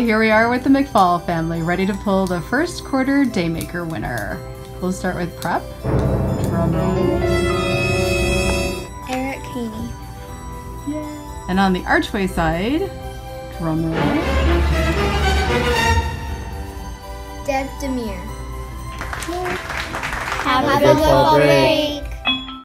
here we are with the McFall family, ready to pull the first quarter Daymaker winner. We'll start with prep. Drum roll. Eric Haney. Yeah. And on the archway side, drum roll. Deb Demir. Have a good fall break.